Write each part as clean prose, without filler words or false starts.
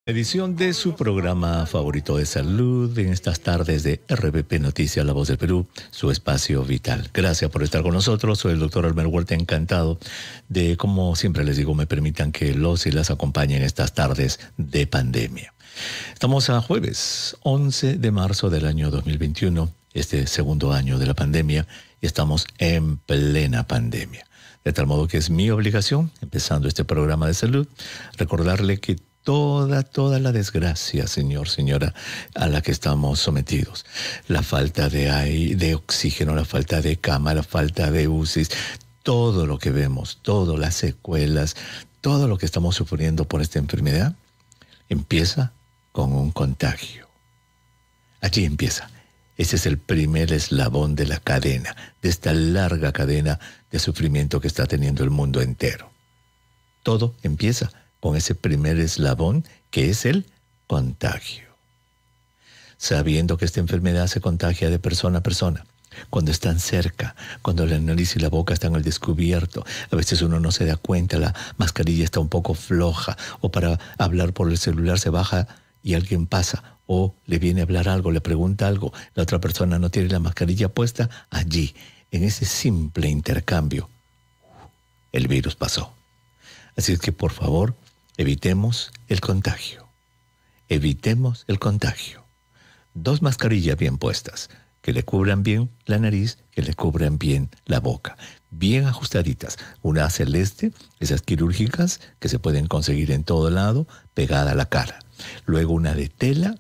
Edición de su programa favorito de salud en estas tardes de RBP Noticias, La Voz del Perú, su espacio vital. Gracias por estar con nosotros. Soy el doctor Albert Huerta, encantado de, como siempre les digo, me permitan que los y las acompañen estas tardes de pandemia. Estamos a jueves 11 de marzo del año 2021, este segundo año de la pandemia, y estamos en plena pandemia. De tal modo que es mi obligación, empezando este programa de salud, recordarle que toda la desgracia, señor, señora, a la que estamos sometidos. La falta de aire, de oxígeno, la falta de cama, la falta de UCIs, todo lo que vemos, todas las secuelas, todo lo que estamos sufriendo por esta enfermedad, empieza con un contagio. Allí empieza. Ese es el primer eslabón de la cadena, de esta larga cadena de sufrimiento que está teniendo el mundo entero. Todo empieza con ese primer eslabón que es el contagio. Sabiendo que esta enfermedad se contagia de persona a persona, cuando están cerca, cuando la nariz y la boca están al descubierto, a veces uno no se da cuenta, la mascarilla está un poco floja, o para hablar por el celular se baja y alguien pasa, o le viene a hablar algo, le pregunta algo, la otra persona no tiene la mascarilla puesta, allí, en ese simple intercambio, el virus pasó. Así es que por favor, evitemos el contagio. Evitemos el contagio. 2 mascarillas bien puestas, que le cubran bien la nariz, que le cubran bien la boca. Bien ajustaditas. Una celeste, esas quirúrgicas que se pueden conseguir en todo lado, pegada a la cara. Luego una de tela,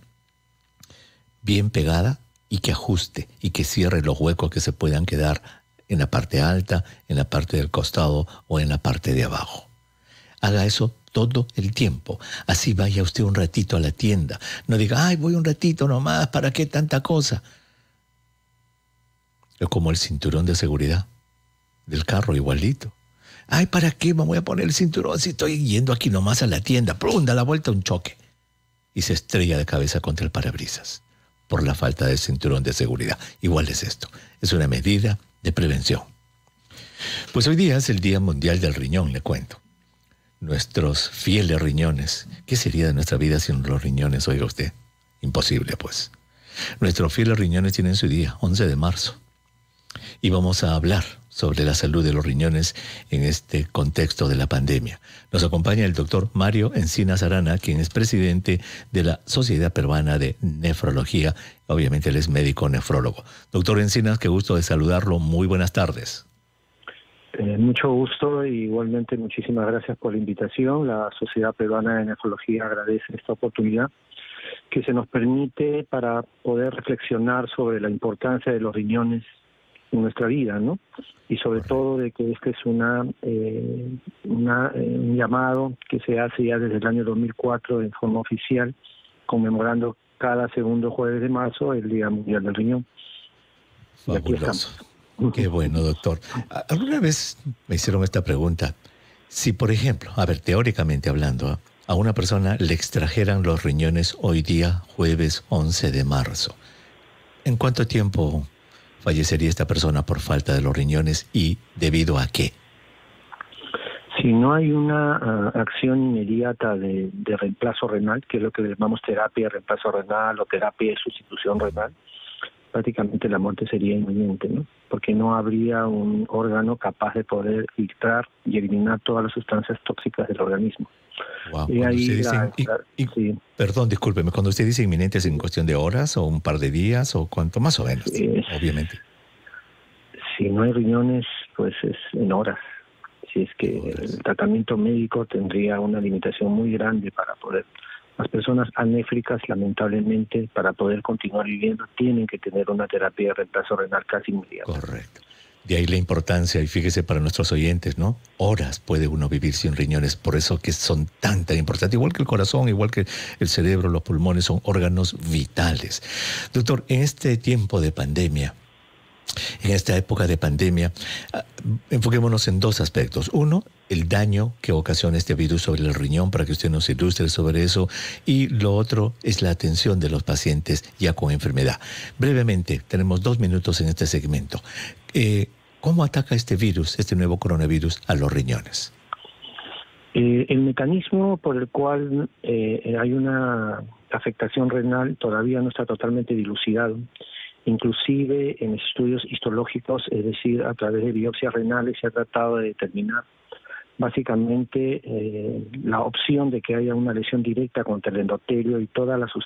bien pegada y que ajuste y que cierre los huecos que se puedan quedar en la parte alta, en la parte del costado o en la parte de abajo. Haga eso todo el tiempo. Así vaya usted un ratito a la tienda. No diga, ay, voy un ratito nomás, ¿para qué tanta cosa? Es como el cinturón de seguridad del carro, igualito. Ay, ¿para qué me voy a poner el cinturón si estoy yendo aquí nomás a la tienda? ¡Pum! Da la vuelta un choque. Y se estrella de cabeza contra el parabrisas por la falta de cinturón de seguridad. Igual es esto. Es una medida de prevención. Pues hoy día es el Día Mundial del Riñón, le cuento. Nuestros fieles riñones. ¿Qué sería de nuestra vida sin los riñones, oiga usted? Imposible, pues. Nuestros fieles riñones tienen su día, 11 de marzo. Y vamos a hablar sobre la salud de los riñones en este contexto de la pandemia. Nos acompaña el doctor Mario Encinas Arana, quien es presidente de la Sociedad Peruana de Nefrología. Obviamente él es médico nefrólogo. Doctor Encinas, qué gusto de saludarlo. Muy buenas tardes. Mucho gusto y igualmente muchísimas gracias por la invitación. La Sociedad Peruana de Nefrología agradece esta oportunidad que se nos permite para poder reflexionar sobre la importancia de los riñones en nuestra vida, ¿no? Y sobre todo de que este es un llamado que se hace ya desde el año 2004 en forma oficial, conmemorando cada segundo jueves de marzo el Día Mundial del Riñón. Fabuloso. Y aquí estamos. Qué bueno, doctor. Alguna vez me hicieron esta pregunta. Si, por ejemplo, teóricamente hablando, a una persona le extrajeran los riñones hoy día, jueves 11 de marzo, ¿en cuánto tiempo fallecería esta persona por falta de los riñones y debido a qué? Si no hay una acción inmediata de reemplazo renal, que es lo que llamamos terapia de reemplazo renal o terapia de sustitución renal, prácticamente la muerte sería inminente, ¿no? Porque no habría un órgano capaz de poder filtrar y eliminar todas las sustancias tóxicas del organismo. Wow. Y ahí sí. Perdón, discúlpeme, cuando usted dice inminente, ¿es en cuestión de horas o un par de días o cuánto? Más o menos, obviamente. Si no hay riñones, pues es en horas. Si es que el tratamiento médico tendría una limitación muy grande para poder. Las personas anéfricas, lamentablemente, para poder continuar viviendo, tienen que tener una terapia de reemplazo renal casi inmediata. Correcto. De ahí la importancia, y fíjese para nuestros oyentes, ¿no? Horas puede uno vivir sin riñones, por eso que son tan importantes. Igual que el corazón, igual que el cerebro, los pulmones, son órganos vitales. Doctor, en este tiempo de pandemia, en esta época de pandemia, enfoquémonos en 2 aspectos. Uno, el daño que ocasiona este virus sobre el riñón, para que usted nos ilustre sobre eso. Y lo otro es la atención de los pacientes ya con enfermedad. Brevemente, tenemos 2 minutos en este segmento. ¿Cómo ataca este virus, este nuevo coronavirus, a los riñones? El mecanismo por el cual hay una afectación renal todavía no está totalmente dilucidado. Inclusive en estudios histológicos, es decir, a través de biopsias renales, se ha tratado de determinar básicamente la opción de que haya una lesión directa contra el endotelio y todas las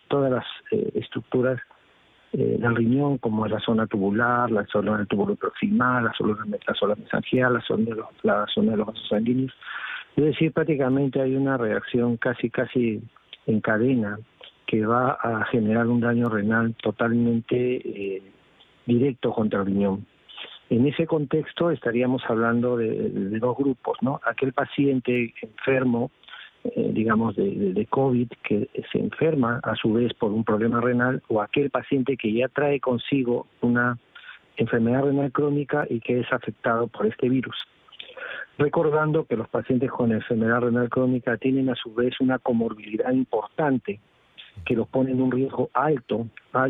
estructuras del riñón, como la zona tubular, la zona del túbulo proximal, la zona mesangial, la zona de los vasos sanguíneos. Es decir, prácticamente hay una reacción casi en cadena que va a generar un daño renal totalmente directo contra el riñón. En ese contexto estaríamos hablando de dos grupos, ¿no? Aquel paciente enfermo, digamos, de COVID, que se enferma a su vez por un problema renal, o aquel paciente que ya trae consigo una enfermedad renal crónica y que es afectado por este virus. Recordando que los pacientes con enfermedad renal crónica tienen a su vez una comorbilidad importante que los pone en un riesgo alto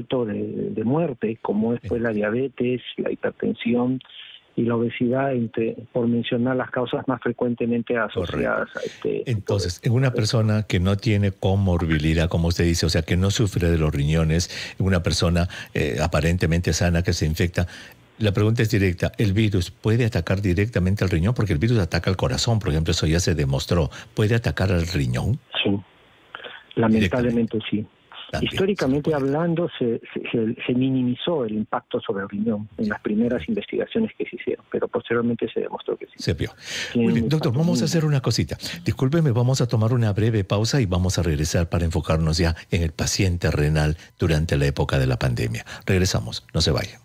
de muerte, como es pues la diabetes, la hipertensión y la obesidad, por mencionar las causas más frecuentemente asociadas a este. Entonces, en una persona que no tiene comorbilidad, como usted dice, o sea, que no sufre de los riñones, en una persona aparentemente sana que se infecta, la pregunta es directa, ¿el virus puede atacar directamente al riñón? Porque el virus ataca al corazón, por ejemplo, eso ya se demostró. ¿Puede atacar al riñón? Sí, lamentablemente sí. También. Históricamente hablando, se minimizó el impacto sobre el riñón en las primeras investigaciones que se hicieron, pero posteriormente se demostró que sí. Se vio. Muy bien, doctor, vamos a hacer una cosita. Discúlpeme, vamos a tomar una breve pausa y vamos a regresar para enfocarnos ya en el paciente renal durante la época de la pandemia. Regresamos, no se vayan.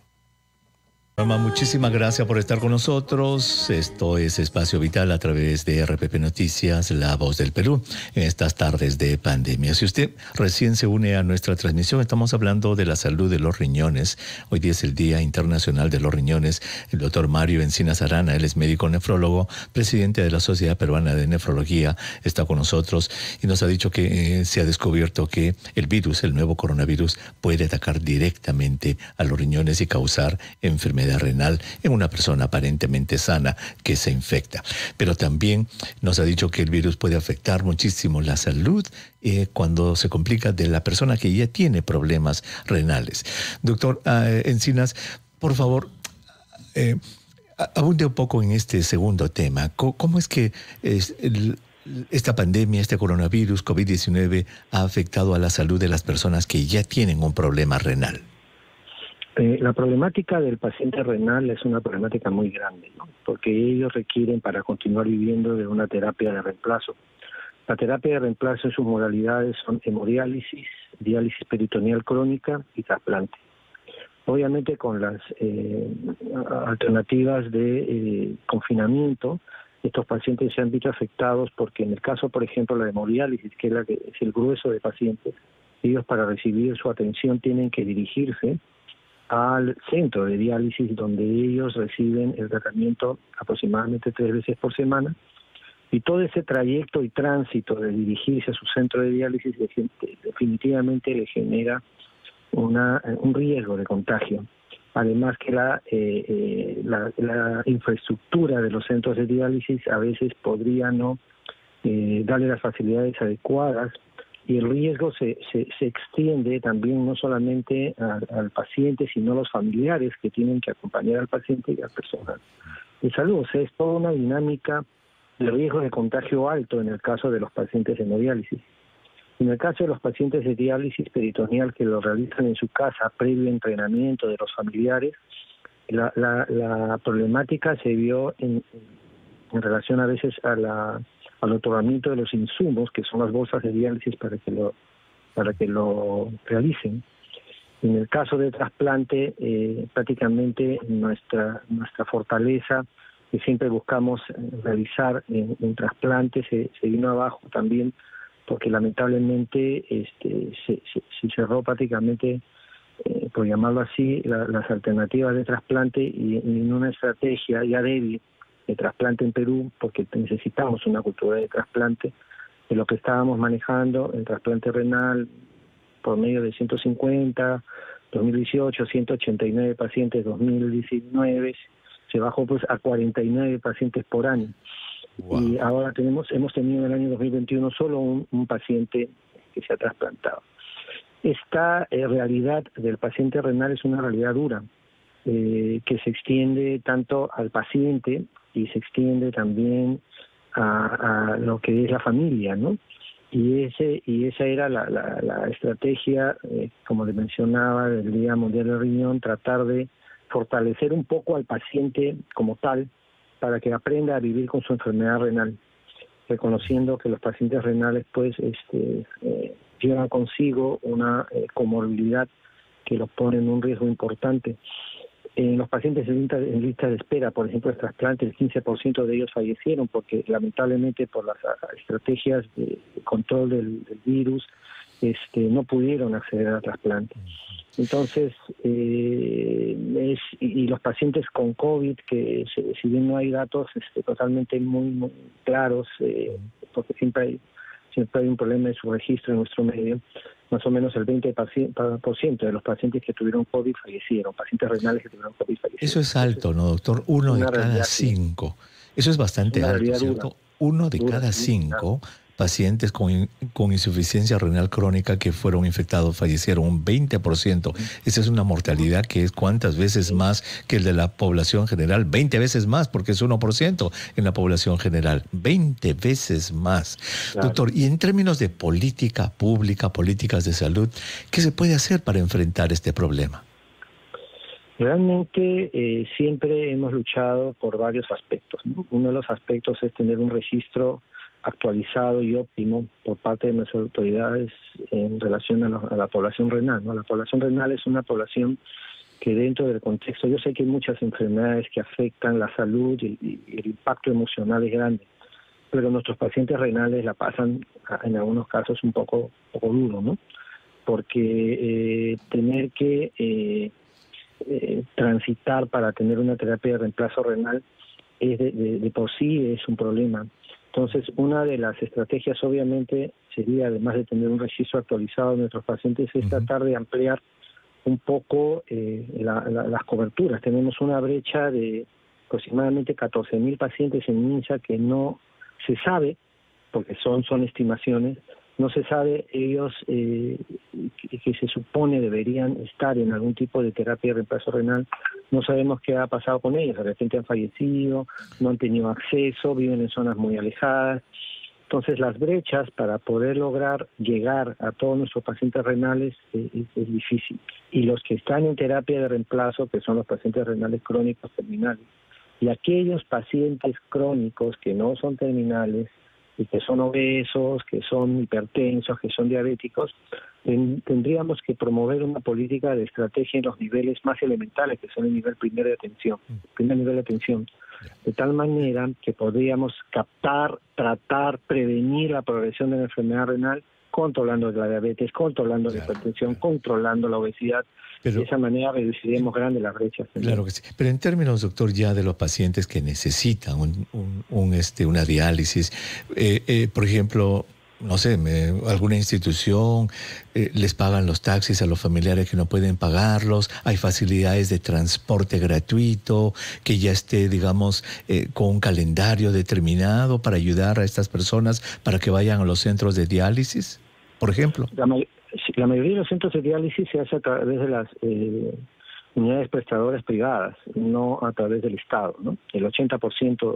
Muchísimas gracias por estar con nosotros. Esto es Espacio Vital a través de RPP Noticias, La Voz del Perú, en estas tardes de pandemia. Si usted recién se une a nuestra transmisión, estamos hablando de la salud de los riñones. Hoy día es el Día Internacional de los Riñones. El doctor Mario Encinas Arana, él es médico nefrólogo, presidente de la Sociedad Peruana de Nefrología, está con nosotros y nos ha dicho que se ha descubierto que el virus, el nuevo coronavirus, puede atacar directamente a los riñones y causar enfermedad renal en una persona aparentemente sana que se infecta. Pero también nos ha dicho que el virus puede afectar muchísimo la salud cuando se complica de la persona que ya tiene problemas renales. Doctor Encinas, por favor, abunde un poco en este segundo tema. ¿Cómo es que esta pandemia, este coronavirus COVID-19 ha afectado a la salud de las personas que ya tienen un problema renal? La problemática del paciente renal es una problemática muy grande, ¿no? Porque ellos requieren para continuar viviendo de una terapia de reemplazo. La terapia de reemplazo en sus modalidades son hemodiálisis, diálisis peritoneal crónica y trasplante. Obviamente con las alternativas de confinamiento, estos pacientes se han visto afectados porque en el caso, por ejemplo, la hemodiálisis, que es el grueso de pacientes, ellos para recibir su atención tienen que dirigirse al centro de diálisis donde ellos reciben el tratamiento aproximadamente 3 veces por semana, y todo ese trayecto y tránsito de dirigirse a su centro de diálisis definitivamente le genera un riesgo de contagio. Además que la infraestructura de los centros de diálisis a veces podría no darle las facilidades adecuadas, y el riesgo se extiende también no solamente al paciente, sino a los familiares que tienen que acompañar al paciente y al personal de salud. O sea, es toda una dinámica de riesgo de contagio alto en el caso de los pacientes de hemodiálisis. En el caso de los pacientes de diálisis peritoneal que lo realizan en su casa previo entrenamiento de los familiares, la problemática se vio en relación a veces al otorgamiento de los insumos, que son las bolsas de diálisis para que lo realicen. En el caso de trasplante, prácticamente nuestra fortaleza, que siempre buscamos realizar en trasplante, se vino abajo también, porque lamentablemente se cerró prácticamente, por llamarlo así, las alternativas de trasplante, y en una estrategia ya débil de trasplante en Perú, porque necesitamos una cultura de trasplante, de lo que estábamos manejando en trasplante renal por medio de 150, 2018, 189 pacientes, 2019, se bajó pues a 49 pacientes por año. Wow. Y ahora hemos tenido en el año 2021 solo un paciente que se ha trasplantado. Esta realidad del paciente renal es una realidad dura, que se extiende tanto al paciente y se extiende también a lo que es la familia, ¿no? Y esa era la estrategia, como le mencionaba, del Día Mundial del Riñón, tratar de fortalecer un poco al paciente como tal para que aprenda a vivir con su enfermedad renal, reconociendo que los pacientes renales pues llevan consigo una comorbilidad que los pone en un riesgo importante. En los pacientes en lista de espera, por ejemplo, el trasplante, el 15% de ellos fallecieron porque lamentablemente por las estrategias de control del virus no pudieron acceder al trasplante. Entonces, y los pacientes con COVID, que si bien no hay datos totalmente muy claros, porque siempre hay un problema de su registro en nuestro medio, más o menos el 20% de los pacientes que tuvieron COVID fallecieron, pacientes renales que tuvieron COVID fallecieron. Eso es alto, ¿no, doctor? 1 de cada 5. Eso es bastante alto, ¿cierto? 1 de cada 5 pacientes con insuficiencia renal crónica que fueron infectados fallecieron, un 20%. Esa es una mortalidad que es cuántas veces más que el de la población general, 20 veces más, porque es 1% en la población general, 20 veces más. Claro. Doctor, y en términos de política pública, políticas de salud, ¿qué se puede hacer para enfrentar este problema? Realmente siempre hemos luchado por varios aspectos, ¿no? Uno de los aspectos es tener un registro actualizado y óptimo por parte de nuestras autoridades en relación a la población renal, ¿no? La población renal es una población que dentro del contexto, yo sé que hay muchas enfermedades que afectan la salud y el impacto emocional es grande, pero nuestros pacientes renales la pasan en algunos casos un poco duro, ¿no? Porque tener que transitar para tener una terapia de reemplazo renal es de por sí es un problema. Entonces, una de las estrategias obviamente sería, además de tener un registro actualizado de nuestros pacientes, es tratar de ampliar un poco las coberturas. Tenemos una brecha de aproximadamente 14.000 pacientes en MINSA que no se sabe, porque son estimaciones, no se sabe ellos que se supone deberían estar en algún tipo de terapia de reemplazo renal. No sabemos qué ha pasado con ellos, de repente han fallecido, no han tenido acceso, viven en zonas muy alejadas. Entonces las brechas para poder lograr llegar a todos nuestros pacientes renales es difícil. Y los que están en terapia de reemplazo, que son los pacientes renales crónicos terminales, y aquellos pacientes crónicos que no son terminales, y que son obesos, que son hipertensos, que son diabéticos, tendríamos que promover una política de estrategia en los niveles más elementales, que son el nivel primer nivel de atención, de tal manera que podríamos captar, tratar, prevenir la progresión de la enfermedad renal, controlando la diabetes, controlando la hipertensión, controlando la obesidad. Pero, de esa manera reduciremos grandes las brechas. Claro que sí. Pero en términos, doctor, ya de los pacientes que necesitan una diálisis, por ejemplo, no sé, alguna institución les pagan los taxis a los familiares que no pueden pagarlos, hay facilidades de transporte gratuito, que ya esté, digamos, con un calendario determinado para ayudar a estas personas para que vayan a los centros de diálisis, por ejemplo. La mayoría de los centros de diálisis se hace a través de las unidades prestadoras privadas, no a través del Estado, ¿no? El 80%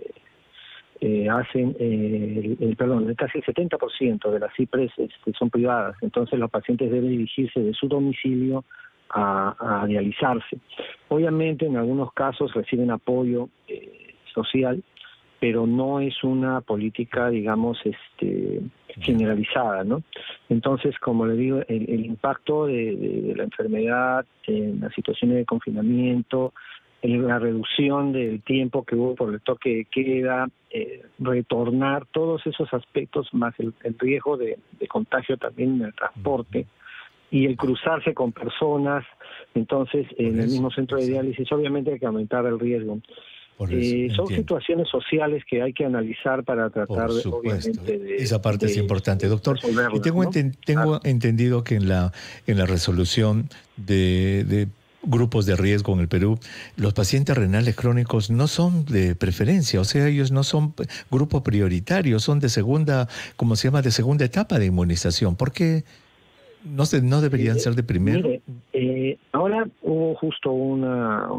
hacen, casi el 70% de las CIPRES son privadas, entonces los pacientes deben dirigirse de su domicilio a dializarse. Obviamente en algunos casos reciben apoyo social, pero no es una política, digamos, generalizada, ¿no? Entonces, como le digo, el impacto de la enfermedad en las situaciones de confinamiento, en la reducción del tiempo que hubo por el toque de queda, retornar todos esos aspectos, más el riesgo de contagio también en el transporte, y el cruzarse con personas, entonces, en el mismo centro de diálisis, obviamente hay que aumentar el riesgo. Son situaciones sociales que hay que analizar para tratar de, obviamente, esa parte es importante, doctor. Y tengo entendido que en la resolución de grupos de riesgo en el Perú, los pacientes renales crónicos no son de preferencia, o sea, ellos no son grupo prioritario, son de segunda, ¿cómo se llama?, de segunda etapa de inmunización. ¿Por qué no deberían ser de primero? Mire, ahora hubo justo una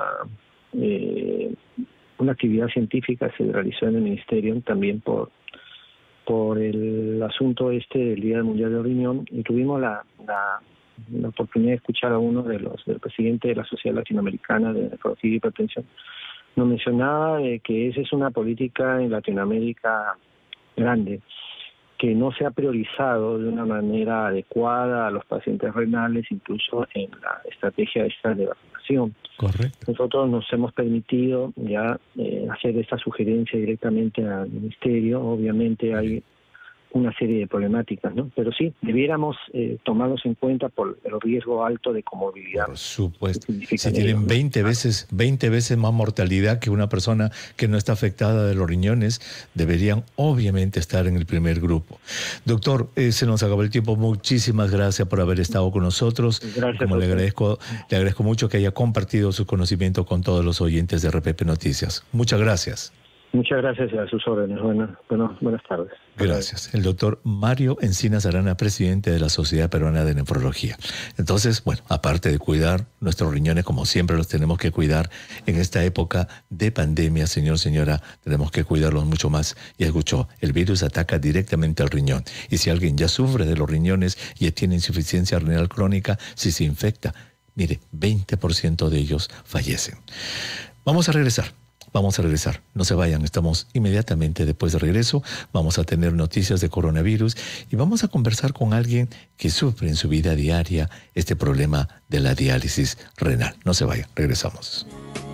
actividad científica se realizó en el Ministerio también por el asunto del Día Mundial del Riñón, y tuvimos la oportunidad de escuchar a uno del presidente de la Sociedad Latinoamericana de Nefrología y Hipertensión. Nos mencionaba de que esa es una política en Latinoamérica grande, que no se ha priorizado de una manera adecuada a los pacientes renales, incluso en la estrategia esta de vacunación. Correcto. Nosotros nos hemos permitido ya hacer esta sugerencia directamente al Ministerio. Obviamente hay una serie de problemáticas, ¿no? Pero sí, debiéramos tomarlos en cuenta por el riesgo alto de comorbilidad. Por supuesto. Si tienen 20 veces más mortalidad que una persona que no está afectada de los riñones, deberían obviamente estar en el primer grupo. Doctor, se nos acabó el tiempo. Muchísimas gracias por haber estado con nosotros. Gracias. Como le agradezco mucho que haya compartido su conocimiento con todos los oyentes de RPP Noticias. Muchas gracias. Muchas gracias a sus órdenes. Buenas tardes. Gracias. El doctor Mario Encinas Arana, presidente de la Sociedad Peruana de Nefrología. Entonces, bueno, aparte de cuidar nuestros riñones, como siempre los tenemos que cuidar en esta época de pandemia, señora, tenemos que cuidarlos mucho más. Ya escuchó, el virus ataca directamente al riñón. Y si alguien ya sufre de los riñones y tiene insuficiencia renal crónica, si se infecta, mire, 20% de ellos fallecen. Vamos a regresar. No se vayan, estamos inmediatamente después de regreso. Vamos a tener noticias de coronavirus y vamos a conversar con alguien que sufre en su vida diaria este problema de la diálisis renal. No se vayan, regresamos.